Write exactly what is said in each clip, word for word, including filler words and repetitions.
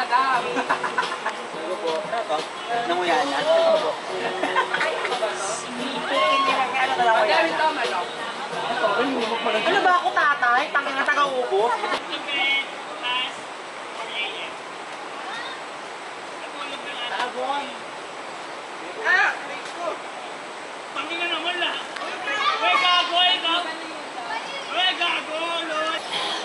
Dam. Ano po? Ano to? Nanguyan na? Ano po? Madami ito, manok. Ano ba ako tatay? Tangin na taga-ubo? Tabon! Ah! Tangin na naman lahat! Uy, gago! Uy, gago! Uy, gago! Lord!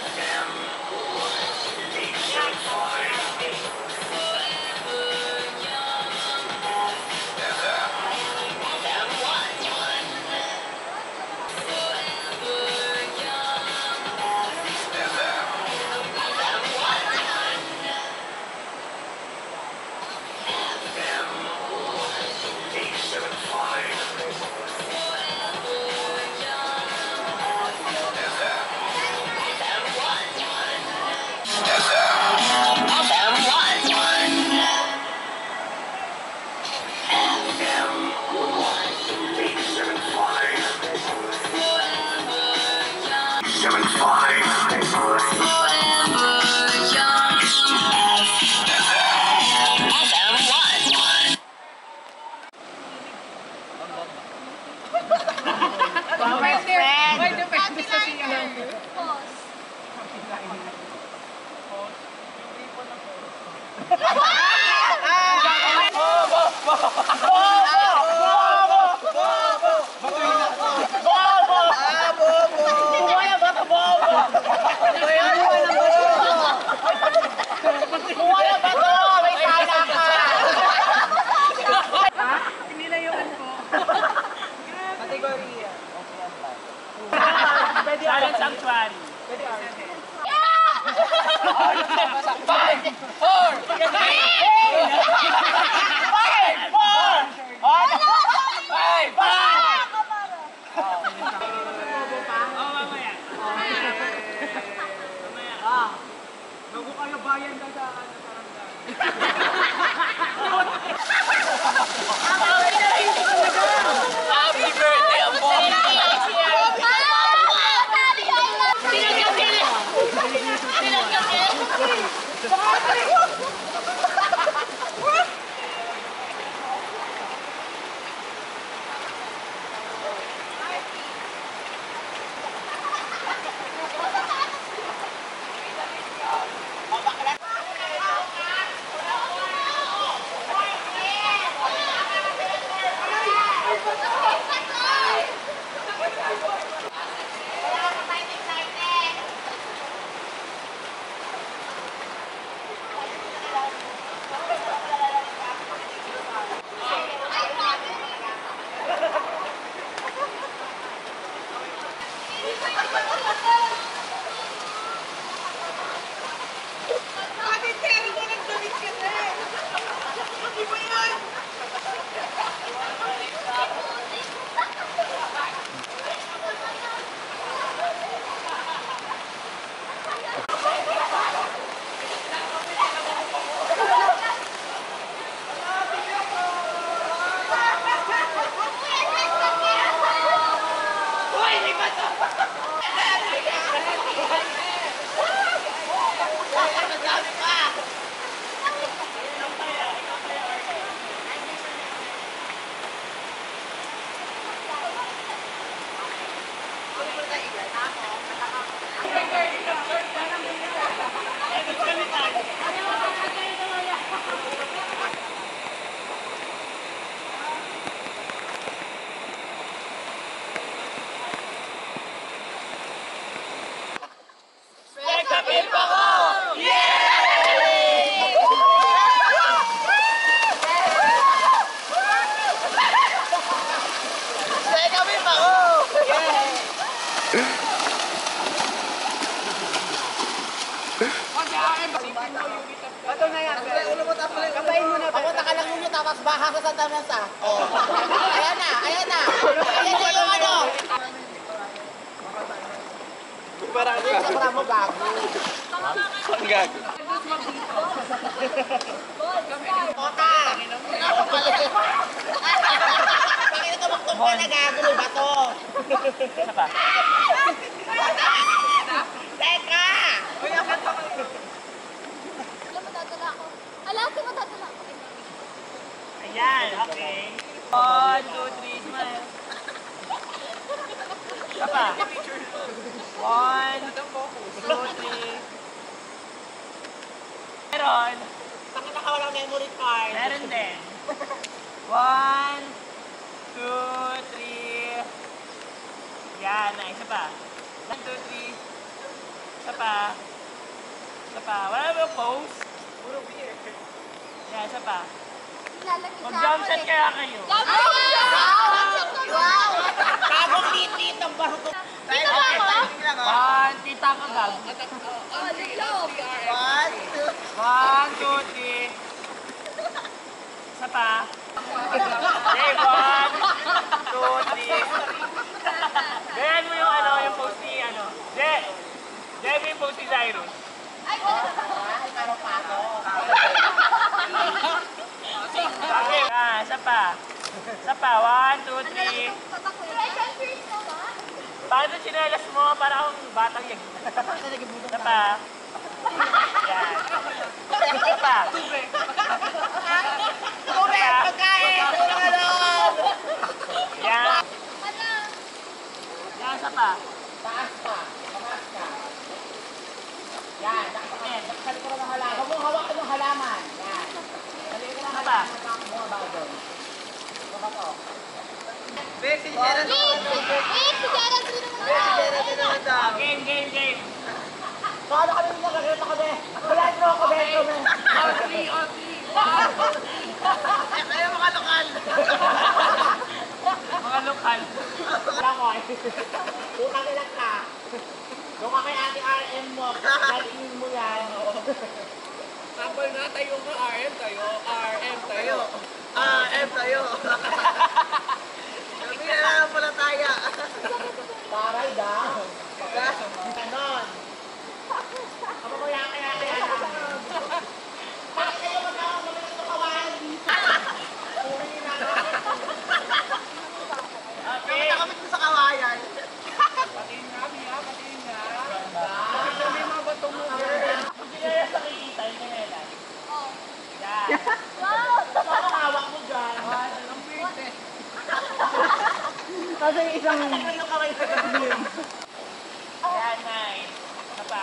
May depende sa siya. Silent sanctuary. Five, four, three, five, four, five, five. Oo, mamaya. Ah, bago kayo bayan ka sa saranggan. Happy birthday, ang boy! Bato na yan. Kabayin mo na. Papunta ka lang ninyo, tapos baha ka sa tamasa. Oh. Ayan na, ayan na. Ayan na yung ano. Parang ano yung sakra mo, gago. Saan gago? Kota! Pakita ka magtumpa na gago, bato. Isa pa? Teka! Alam mo, dadala ako. Yan, okay. One, two, three, smile. Isa pa. One, two, three. Meron. Bakit nakawalang memory card? Meron din. One, two, three. Yan, na, isa pa. One, two, three. Isa pa. Isa pa. Wala ba yung pose? Puro beer. Yan, isa pa. Mag-jump shot kaya kayo. Wow! Bagong lit-lit ang bago. Dito ba ako? One, tita ka gag. One, two. One, two, three. Isa pa. Okay, one, two, three. Ganyan mo yung ano, yung post ni ano. Je! Je, mo yung post ni Cyrus. Ay, meron pa ako. Okay, ah, isa pa. Isa pa, one, two, three. Bakit yung chinelas mo? Para akong batang yag. Isa pa. Yan. Isa pa. Tubig, pagkain! Tulong! Yan. Yan, isa pa. Taas pa. Taas ka. Yan, nakasakit. Nakasali ko ng halaman. Huwag mong hawakan yung halaman. Yan. Sali ko ng halaman. Mga bago doon. Huwag ka to. Be, si Gerald naman daw. Wait, si Gerald din naman Be, si Gerald din naman daw. Oh, game, game, game. Paano kami nila kakita ko be? Wala ito ako be. All three, all three. Ayaw mga lokal. Mga lokal. Wala ko eh. Utang ilang ka. Doon ka kay ate R M mo. Galingin mo yan. Sample na, tayo mo. R M tayo. R M tayo. R M tayo. Sabi na lang pala tayo. Taray daw. Ganon. Ako mo yan kaya kaya namin. Bakit kayo magkakaroon kami ng kawayan dito? Uri na nga. Okay. Kami sa kawayan. Patiin nga, Mia. Patiin nga. Kasi may mga bato mo. Hindi na yan sa kikita, yung kanila. Yan. Saan ang hawak mo dyan? Anong weird eh. Kasi isang... Ano yung kamay sa gabi? Yan, nice. Isa pa.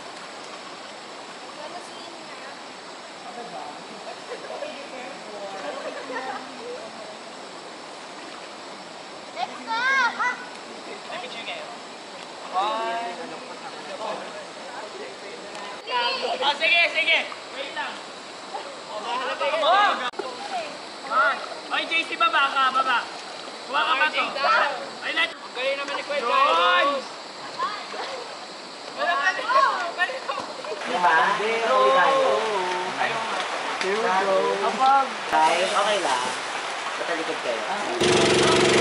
Let's go! May picture kayo. One. Oh, sige, sige. Wait lang. Oh! Oy, J C, baba ka, baba. Kuha ka ba to? Ay, lahat. Galing naman ni Kuya Yun! Wala ka dito. Ganito. Hindi, okay tayo. Here we go. Okay lang. Patalikod kayo.